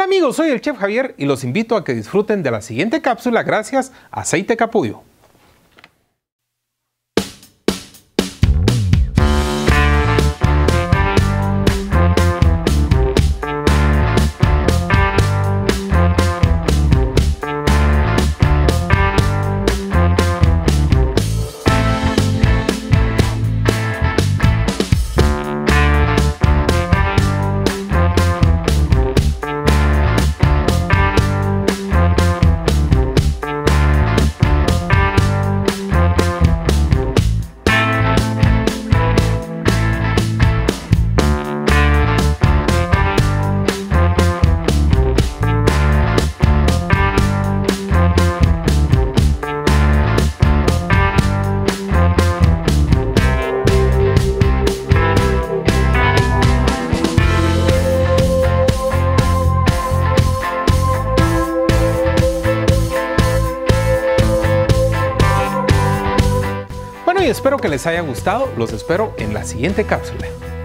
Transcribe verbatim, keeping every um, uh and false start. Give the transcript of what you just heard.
Hola amigos, soy el Chef Javier y los invito a que disfruten de la siguiente cápsula gracias a Aceite Capullo. Bueno, y espero que les haya gustado. Los espero en la siguiente cápsula.